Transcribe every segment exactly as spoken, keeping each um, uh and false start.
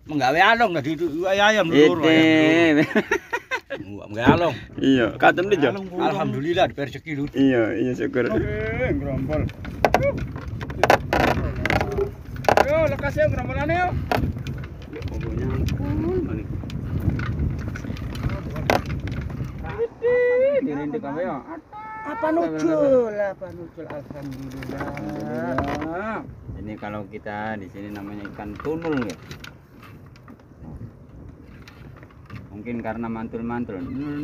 Menggawe along tadi ayam loro ayam. Menggawe along. Iya, katem di Jo. Alhamdulillah di rezeki lu. Iya, iya syukur. Ngrombol. Yo, lekas ya ngrombolane yo. Pokoknya ampun balik. Dirintik apa ya? Apa nujul? Apa nujul? Alhamdulillah. Ini kalau kita di sini namanya ikan tunul ya. Mungkin karena mantul-mantul.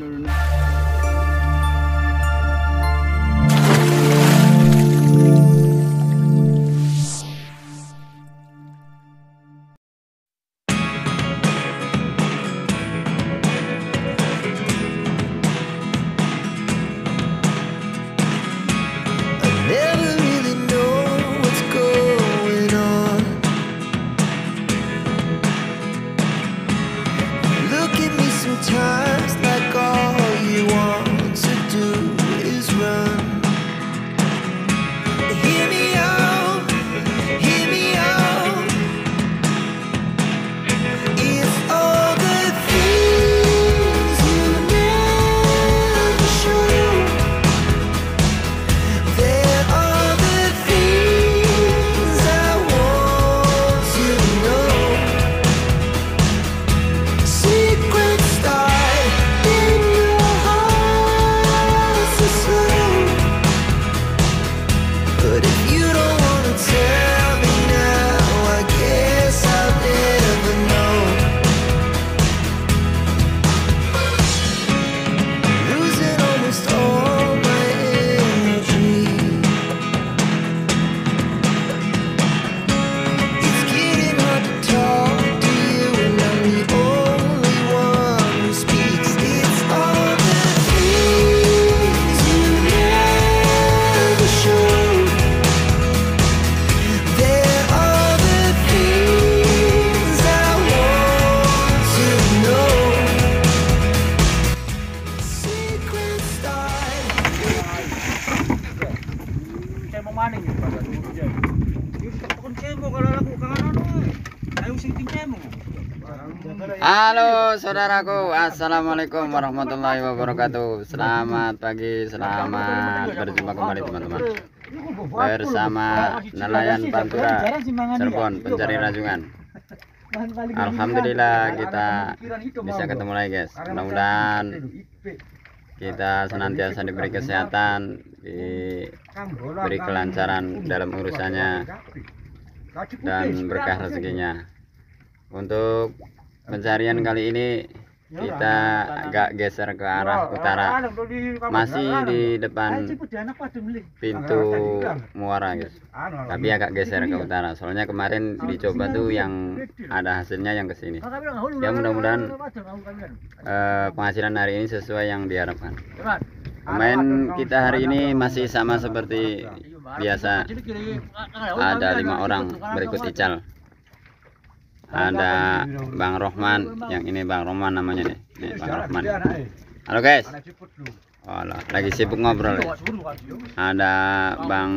Sometimes like all you want to do is run. Hear me out, hear me out. It's all the things you never show. There are the things I want to know. Secret but if you don't wanna tell me now, I guess I'll never know. Losing almost all my energy. It's getting hard to talk to you, and I'm the only one who speaks. It's all the things you never show. Halo saudaraku, assalamualaikum warahmatullahi wabarakatuh. Selamat pagi, selamat berjumpa kembali teman-teman bersama nelayan Pantura Cirebon pencari rajungan. Alhamdulillah kita bisa ketemu lagi guys. Mudah-mudahan kita senantiasa diberi kesehatan, diberi kelancaran dalam urusannya dan berkah rezekinya. Untuk pencarian kali ini kita agak geser ke arah utara, masih di depan pintu muara guys, tapi agak geser ke utara. Soalnya kemarin dicoba tuh yang ada hasilnya yang kesini. Ya mudah-mudahan eh, penghasilan hari ini sesuai yang diharapkan. Pemain kita hari ini masih sama seperti biasa, ada lima orang berikut Ical. Ada Bang Rohman, yang ini Bang Rohman namanya nih, nih Bang Rohman. Halo guys. Oh, lagi sibuk ngobrol ya. Ada Bang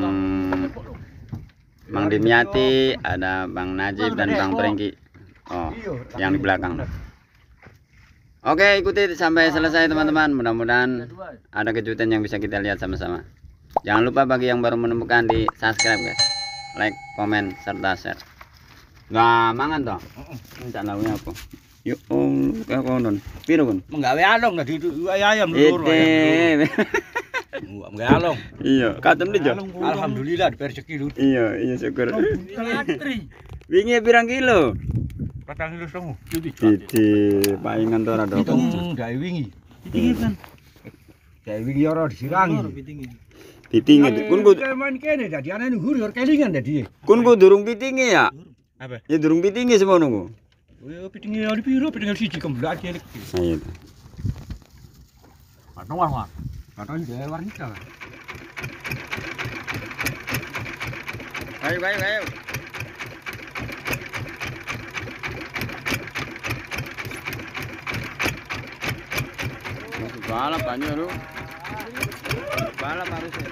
Bang Dimyati, ada Bang Najib dan Bang Prengki. Oh, yang di belakang. Oke, ikuti sampai selesai teman-teman. Mudah-mudahan ada kejutan yang bisa kita lihat sama-sama. Jangan lupa bagi yang baru menemukan di subscribe guys, like, komen, serta share. Nah, mangan toh. Minta launya apa? Yuk, oh, kayak konon. Piro kon? Menggawe along tadi ayam loro ayam. Menggawe along. Iya, katem di Jo. Alhamdulillah di rezeki lu. Iya, iya syukur. Wingi pirang kilo? Patang kilo setengah. Didi, palingan to ora to. Hitung gawe wingi. Pitingi kan. Gawe wingi ora disirangi. Pitingi kun ku main kene dadi anane hur kelingan dadi. Kun ku durung pitingi ya? Apa? Ya durung pitingi semono ku. Oh, pitingi ada piro? Pitingi siji kemblak cilik. Ayo. Patong war. Patong gawe warnika. Ayo, ayo, ayo. Balap banyak lu. Balap harusnya.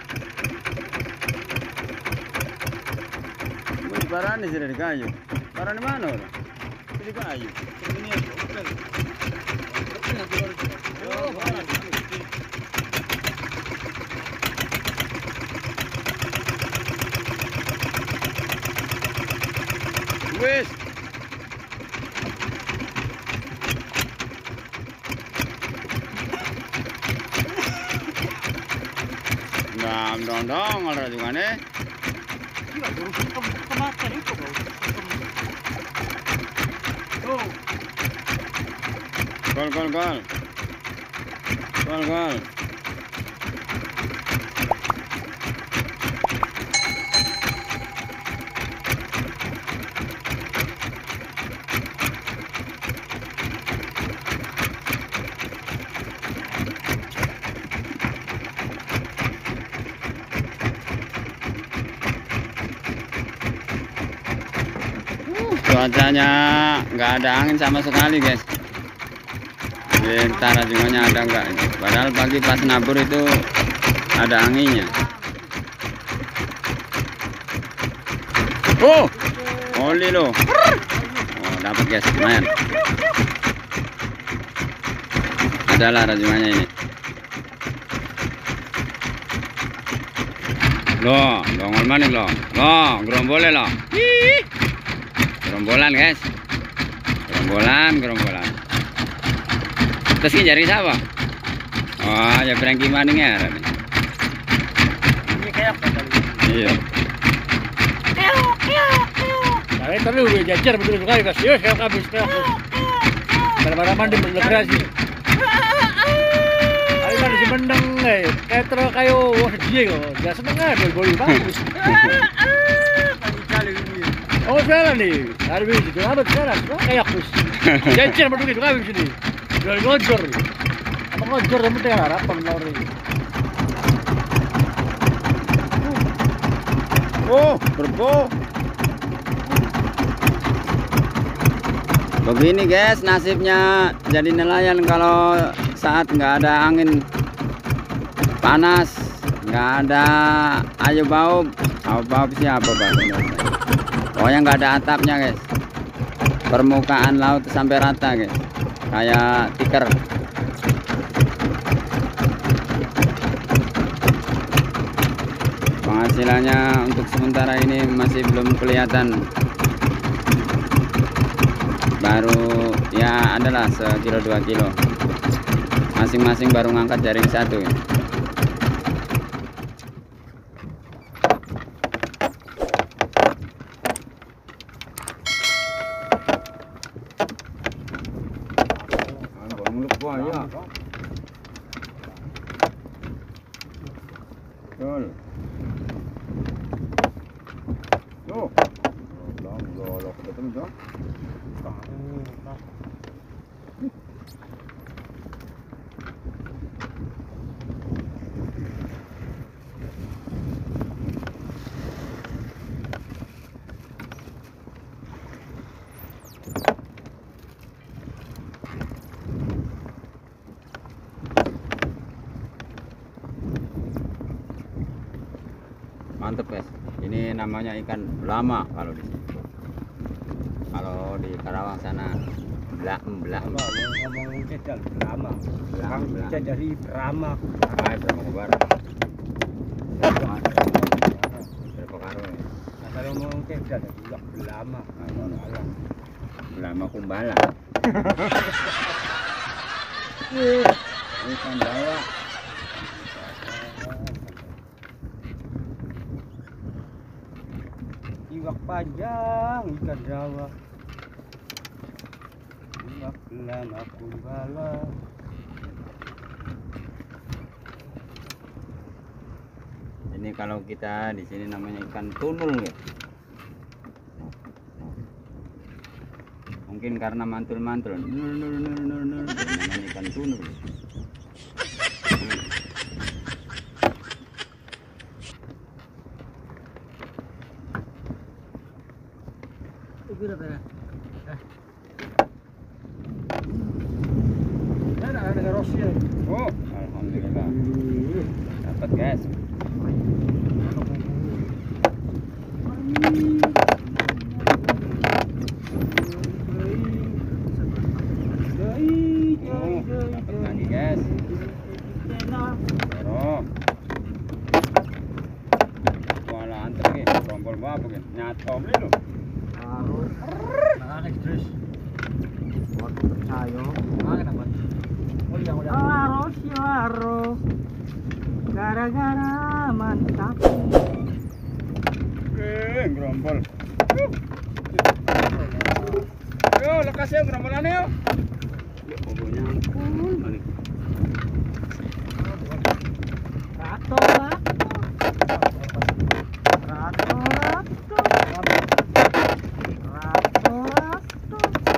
Ini barang di sini kayu. Barang di mana orang? Ini kan ayu. Ini ayu. Oh, banyak. Wes. Nah, dong-dong ada juga nih. Gol, gol, gol. Gol, gol. Cuacanya nggak ada angin sama sekali, guys. Bentar jumanya ada nggak ini? Padahal pagi pas nabur itu ada anginnya. Oh, oli loh. Oh, dapat guys, lumayan. Adalah rajungannya ini. Loh, dongol maning loh. Loh, gerombole loh. Ih. Gerombolan guys, gerombolan, gerombolan. Terus ini jari siapa? Oh, ya berangki maningnya. Ini kayak apa tadi? Iya. Nah, tapi udah jajar betul sekali guys. Yuk, saya habis habis. Barang-barang mandi berkreasi. Ayo kan si mendeng, kayak terus kayak wah dia kok. Dia seneng aja boli bagus. Oh salah nih, hari ini itu apa sekarang? Kayak kus, jajar berdua itu kami sini, jual ngojor, apa ngojor yang penting harapan nori. Oh, berpo. Begini guys, nasibnya jadi nelayan kalau saat nggak ada angin panas, nggak ada ayo bau, bau bau siapa bahasa Oh yang nggak ada atapnya guys, permukaan laut sampai rata guys, kayak tikar. Penghasilannya untuk sementara ini masih belum kelihatan, baru ya adalah sekilo dua kilo, masing-masing baru ngangkat jaring satu ya. Ya. Betul. Tuh. Long golok betul dong. Mantep guys, ini namanya ikan belama kalau di sini. Kalau di Karawang sana belak belak. Ngomong cedal belama. Belam, belam. Kita dari Brahma. Ah, berapa kabar? Berapa karo ya? Nah, kalau ngomong cedal juga belama. Alah. Belama kumbala. Ikan Jawa. Iwak panjang ikan Jawa. Iwak belama kumbala. Ini kalau kita di sini namanya ikan tunul ya. Mungkin karena mantul-mantul. Nur nur nur nur nur namanya ikan tunul. Oh, Alhamdulillah. Dapat guys. guys. Dorong. Wala antre iki, rompol apa iki? Nyatom lho. Harus. Nangis terus. Waktu percaya. Nangis apa? Oh iya udah. Harus harus. Gara-gara mantap. Eh, gerombol. Yo, lekas ya gerombolannya yo. Pokoknya ampun balik. Rato, rato. Rato, rato. Rato, rato.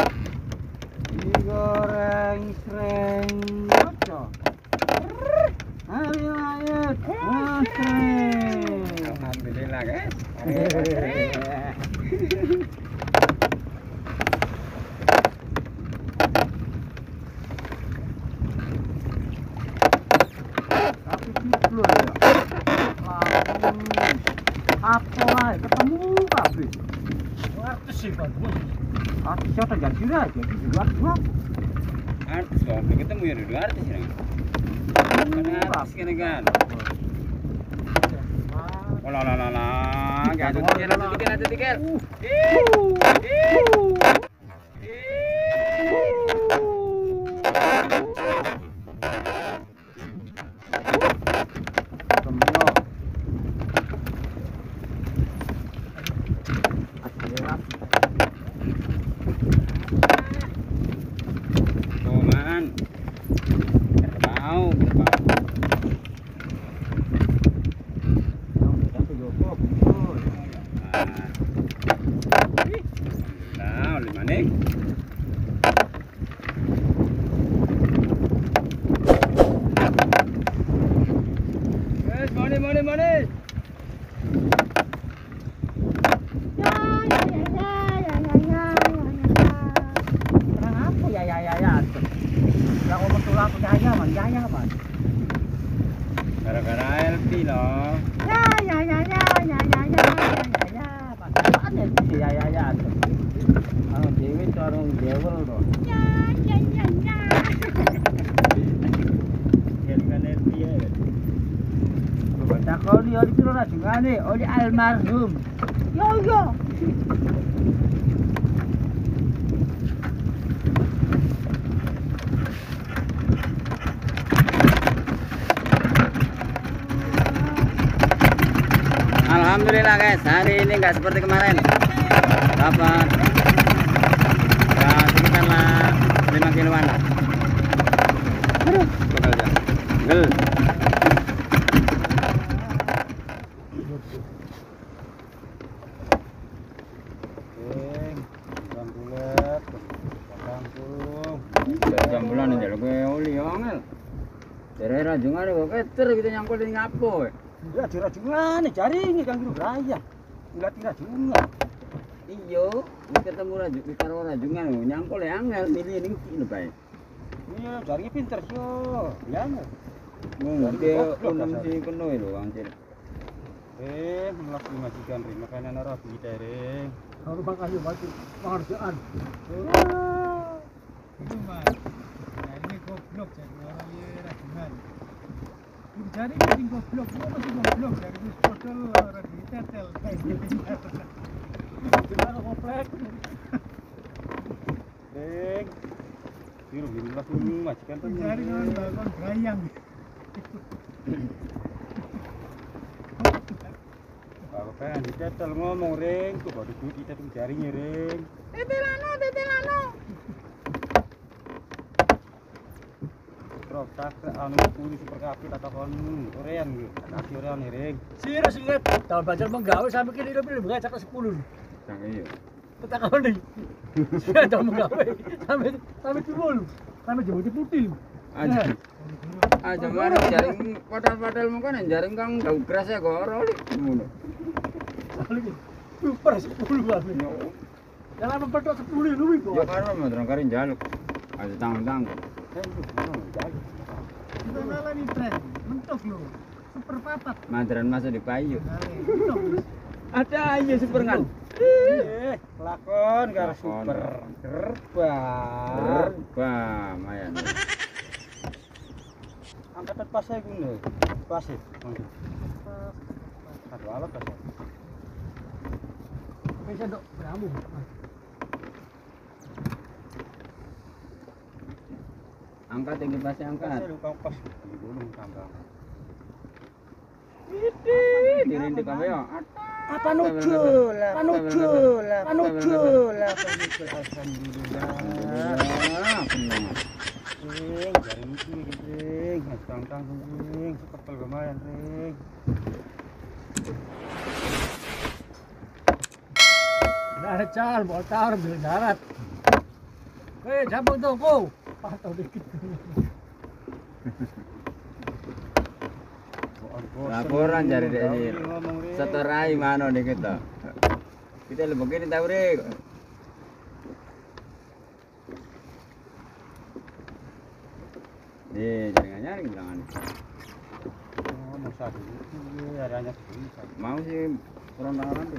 Digoreng sreng rato. Ayo, ayo. Sreng. Alhamdulillah guys. Tapi cipluk ya. Apa lah ketemu kabeh. Artis sih Pak. Artis apa jadi aja di luar gua. Artis kok ketemu ya dua artis ini. Kan artis kan kan. Oh la la la la. Gak ada tiket, ada tiket, ada tiket. Toman. Kerbau, kerbau. Nah, lima nih. Guys, mana mana mana? Kenapa ya ya ya ya? Yang ngomong tulang punya ya man, ya ya man. Gara-gara L P loh. Ya ya ya ya ya ya ya ya ya. Apaan ya ya ya ya. Anu dewe corong dewel to. Ya ya ya ya. Gara-gara L P ya. Baca kau ni oli kira rajungane, oli almarhum. Yo yo. Alhamdulillah guys, hari ini nggak seperti kemarin. Dapat ya sekitarlah lima kiloan lah. Aduh, bakal aja. Gel. Jam bulat, jam puluh. Jam bulan aja gue oli angel. Dari rajungan kok keter gitu nyangkul di ngapo. Ya di rajungan jaring kan guru raya. Enggak di rajungan. Iyo, ini ketemu rajung, karo rajungan nyangkul ya angel milih ning lho bae. Iya, jaringnya pinter sih yo. Ya. Mung ke unum si keno lho angel. Eh, melakukan majikan ring makanan ora bisa ring. Kalau bang ayo baju pengerjaan. Itu mas, nah ini goblok jadi orang ini rajungan. Jadi ini goblok, gua masih goblok dari itu spotol orang di tetel. Gimana komplek? Ring. Biru biru langsung majikan tuh. Jadi orang bangun berayang. Apa kan ditetel ngomong ring, tuh baru duit kita tuh jaringnya ring. Tetelano, tetelano. Terus tak anu kuwi super kafe tak kon orean gitu. Kasih orean nih ring. Sira singet, tahun belajar menggawe sampai kini lebih lebih cak sepuluh. Sang iya. Tetak kau nih. Sira tahun menggawe sampai sampai sepuluh, sampai jemput putih. Aja. Aja mana jaring padahal-padahal mungkin jaring kang dau keras ya goro li ngono. Super sepuluh banget. Jangan mempertok sepuluh lu itu. Ya kan mau terang karin jaluk. Aja tanggung-tanggung. Kita malah nih tren, mentok lo. Super papat. Madran masa di payu. Mentok. Ada aja super kan. Eh, lakon karo Lakon. super. Gerbang. Bah, mayan. pas saya gini, pas ya. Satu alat pas. Bisa dok, beramu. Angkat tinggi pasnya angkat. Saya lupa pas di gunung tambang. Dirintik apa ya? Apa nucul, apa nucul, apa nucul, apa nucul. Alhamdulillah. Alhamdulillah, senang. Ring, jari itu ring, tang-tang ring, sekepel lumayan ring. Nah, ada cal, bawa tar, beli darat. Hei, cabut tuh, kau. Patau dikit. Laporan jari dek ini. Seterai mana nih kita? Kita lebih begini tahu Rik. Nih, jangan nyaring bilangan. Oh, mau satu. Iya, ada hanya satu. Mau sih kurang tangan nanti.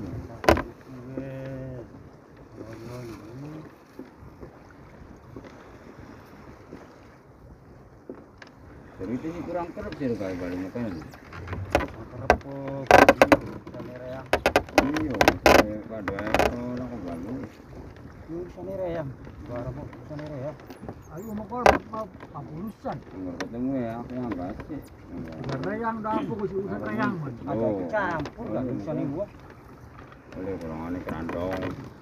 Jadi itu sih kurang kerap sih kali baliknya kan. Kerepuk, kamera ya. Iya, saya pada orang kok bagus. Ini kamera ya. Barang mau kamera ya. Ayo mau kor papurusan. Enggak ketemu ya, aku yang kasih. Karena yang udah aku ke urusan rayang man. Ada Oh. campur lah urusan ini gua. Boleh kurang aneh kerandong.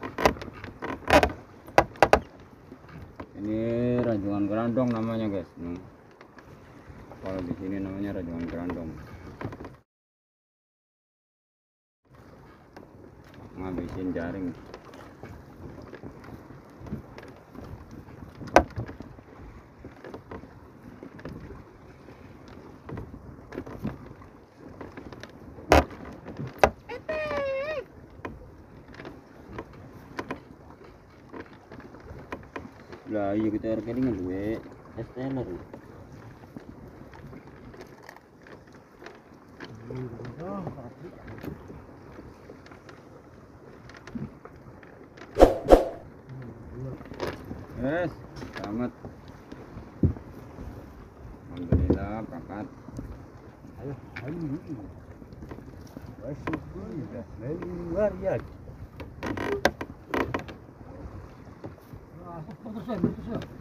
Ini rajungan kerandong namanya guys. Nih. Kalau di sini namanya rajungan kerandong. Ngabisin jaring. Lah iya kita rekening duwe esteller. Yes, selamat. Alhamdulillah berangkat. Ayo, ayo. Wasyukur, luar ya. Putus ya, putus ya.